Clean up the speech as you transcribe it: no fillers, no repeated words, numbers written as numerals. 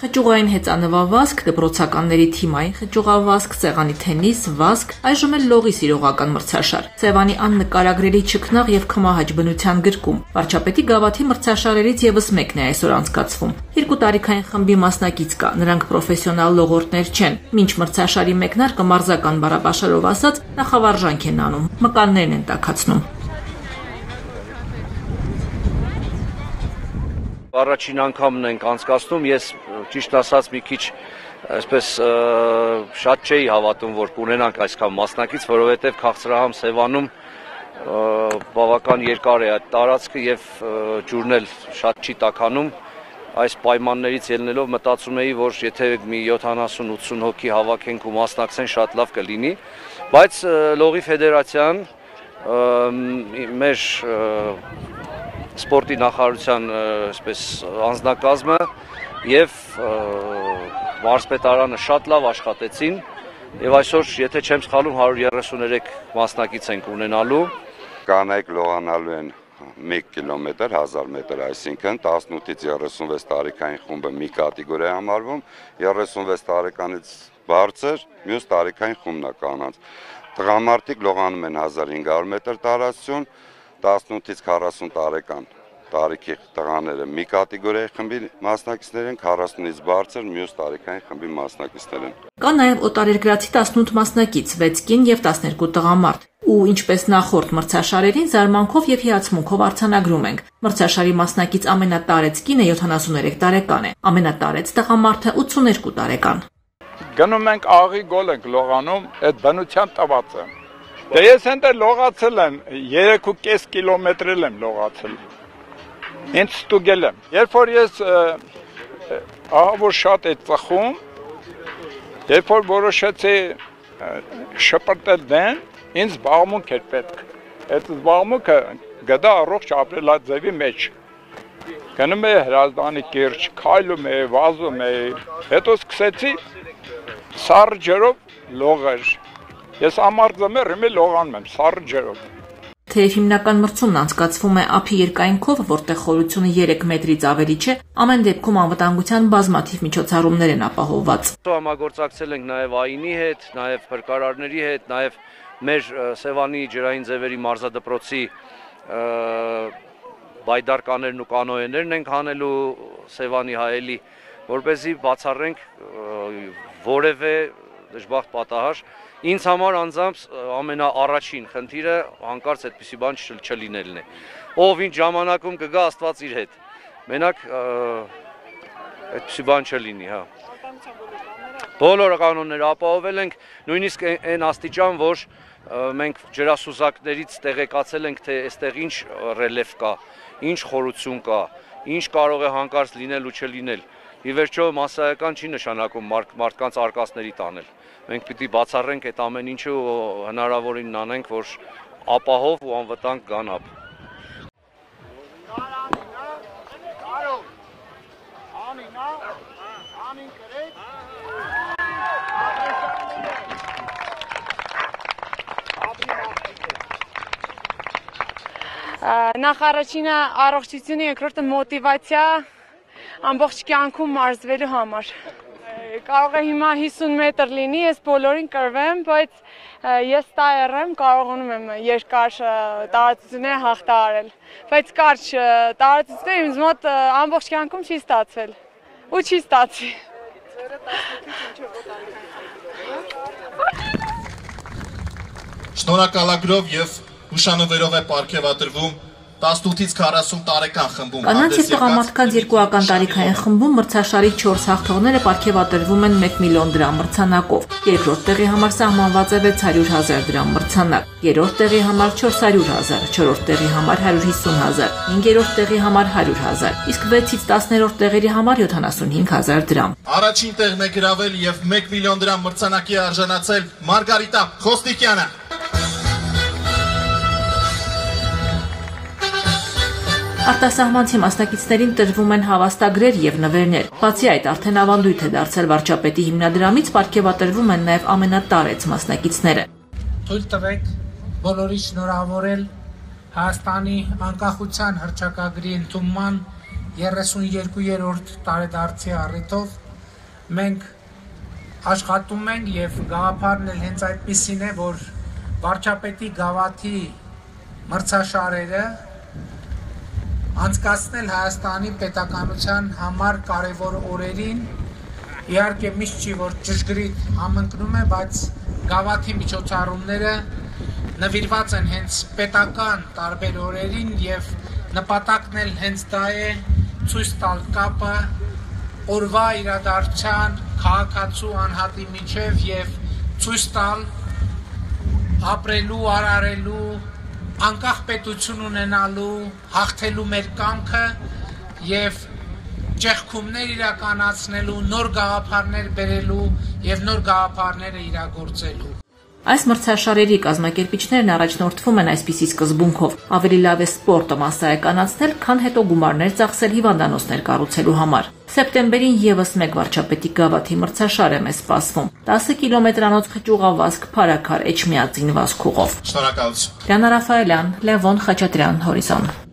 Խճուղային հեծանվավազք, դպրոցականների թիմային խճուղավազք, սեղանի թենիս, վազք, այժմ էլ լողի սիրողական մրցաշար, Սևանի աննկարագրելի չքնաղ եւ քմահաճ բնության գրկում։ Վարչապետի գավաթի մրցաշարերից եւս մեկն է այսօր անցկացվում։ 2 տարիքային խմբի մասնակից կա, նրանք պրոֆեսիոնալ լողորդներ չեն։ Մինչ մրցաշարի մեկնարկը մարզական բառապաշարով ասած նախավարժանք են անում, մկաններն են տաքացնում։ Առաջին անգամն ենք անցկացնում, ես ճիշտ ասած մի քիչ այսպես շատ չէի հավատում, որ կունենանք այսքան մասնակից, որովհետև քաղցրահամ Սևանում բավական երկար է այդ տարածքը եւ ջուրն էլ շատ չի տաքանում։ Այս պայմաններից ելնելով մտածում էի, որ եթե մի 70-80 հոգի հավաքենք ու մասնակցեն, շատ լավ կլինի, բայց լողի ֆեդերացիան մեր սպորտի նախարարության այսպես անձնակազմը եւ մարզպետարանը շատ լավ աշխատեցին եւ այսօր եթե չեմ սխալվում 133 մասնակից ենք ունենալու։ Կանայք լողանալու են 1 կիլոմետր 1000 մետր, այսինքն 18-ից 36 տարեկան խումբը մի կատեգորիա համարվում, 36 տարեկանից բարձր մյուս տարեկան խումբն է կանանց։ Տղամարդիկ լողանում են 1500 մետր տարածություն, 18-ից 40 տարեկան տարիքի տղաները մի կատեգորիայի խմբի մասնակիցներ են, 40-ից բարձր մյուս տարեկան խմբի մասնակիցներ են։ Կա նաև օտարերկրացի 18 մասնակից, 6 կին եւ 12 տղամարդ։ Ու ինչպես նախորդ մրցաշարերին զարմանքով եւ հիացմունքով արձանագրում ենք։ Մրցաշարի մասնակից ամենատարեց կինը 73 տարեկան է, ամենատարեց տղամարդը 82 տարեկան։ Գնում ենք աղի գոլ ենք լողանում, այդ բնության տված է։ Դե ես ընդ լողացել եմ 3.5 կիլոմետր եմ լողացել։ Ինձ ստուգել եմ։ Երբ որ ես ահավոր շատ է ծխում, երբ որ որոշեցի շպրտել դեն, ինձ զբաղմունք էր պետք։ Այդ զբաղմունքը գտա առողջ ապրելաձևի մեջ։ Գնում էի Հրազդանի կիրճ, քայլում էի, վազում էի։ Հետո սկսեցի սառը ջրով լողել։ Ես ամարձում եմ լողանում եմ սառը ջրով։ Թեև հիմնական մրցումն անցկացվում է ափի երկայնքով, որտեղ խորությունը 3 մետրից ավելի չէ, ամեն դեպքում անվտանգության բազմաթիվ միջոցառումներ են ապահովված։ Համագործակցել ենք նաև ԱԻՆ-ի հետ, նաև փրկարարների հետ, նաև մեր Սևանի ջրային ձևերի մարզադպրոցի բայդարկաներն ու կանոեներն ենք հանելու Սևանի հայելի, որպեսզի բացառենք որևէ դժբախտ պատահար։ Ինձ համար անձամբ ամենաառաջին խնդիրը հանկարծ այդպիսի բան չլինելն է։ Ով ինչ ժամանակում կգա Աստված իր հետ։ Մենակ այդպիսի բան չլինի, հա։ Բոլոր կանոնները ապահովել ենք, նույնիսկ այն աստիճան, որ մենք ջրասուզակներից տեղեկացել ենք, թե այստեղ ինչ ռելիեֆ կա, ինչ խորություն կա, ինչ կարող է հանկարծ լինել ու չլինել։ Ի վերջո մասսայական չի նշանակում մարդկանց արկածների տանել։ Մենք պիտի բացառենք այդ ամեն ինչը ու հնարավորին անենք, որ ապահով ու անվտանգ գան ափ։ Նախ առաջինը առողջությունը, երկրորդը մոտիվացիա ամբողջ կյանքում մարզվելու համար։ Կարող է հիմա 50 մետր լինի, ես բոլորին կրվեմ, բայց ես տայր եմ, կարողանում եմ երկար տարածությունները հաղթահարել։ Բայց կարճ տարածությունները ինձ մոտ ամբողջ կյանքում չի ստացվել։ Ու չի ստացվի։ Շնորհակալագրով եւ հուշանվերով է պարգևատրվում 18-ից 40 տարեկան խմբում։ Կանանց եւ տղամարդկանց երկուական տարիքային խմբում մրցաշարի 4 հաղթողները պարգևատրվում են 1 միլիոն դրամ մրցանակով։ Երկրորդ տեղի համար սահմանված է 600,000 դրամ մրցանակ, երրորդ տեղի համար 400,000, չորրորդ տեղի համար 150,000, հինգերորդ տեղի համար 100,000, իսկ 6-ից 10-րդ տեղերի համար 75,000 դրամ։ Առաջին տեղն է գրավել եւ 1 միլիոն դրամ մրցանակի արժանացել Մարգարիտա Խոստիկյանը։ Արտասահմանցի մասնակիցներին տրվում են հավաստագրեր եւ նվերներ։ Բացի այդ, արդեն ավանդույթ է դարձել վարչապետի հիմնադրամից պարգևատրվում են նաեւ ամենատարեց մասնակիցները։ Թույլ տվեք բոլորի շնորհավորել Հայաստանի անկախության հռչակագրի ընդունման 32-րդ տարեդարձի առիթով մենք աշխատում ենք եւ գաղափարն էլ հենց այդպիսին է, որ վարչապետի գավաթի մրցաշարերը անցկացնել Հայաստանի պետականության համար կարևոր օրերին, իհարկե միշտ չի, որ ճշգրիտ համընկնում է, բայց գավաթի միջոցառումները նվիրված են հենց պետական տարբեր օրերին եւ նպատակն էլ հենց դա է ցույց տալ կապը օրվա իրադարձության քաղաքացու անհատի միջև եւ ցույց տալ ապրելու, արարելու, անկախ պետություն ունենալու, հաղթելու մեր կամքը եւ ճեղքումներ իրականացնելու, նոր գաղափարներ բերելու եւ նոր գաղափարները իրագործելու։ Այս մրցաշարերի կազմակերպիչներն առաջնորդվում են այսպիսի սկզբունքով. ավելի լավ է սպորտը մասսայականացնել, քան հետո գումարներ ծախսել հիվանդանոցներ կառուցելու համար։ Սեպտեմբերին եւս մեկ վարչապետի գավաթի մրցաշար է մեզ սպասվում։ 10 կիլոմետրանոց խճուղավազք Փարաքար Էջմիածին վազքուղով։ Շնորհակալություն։ Լիանա Ռաֆայելյան, Լևոն Խաչատրյան, Հորիզոն։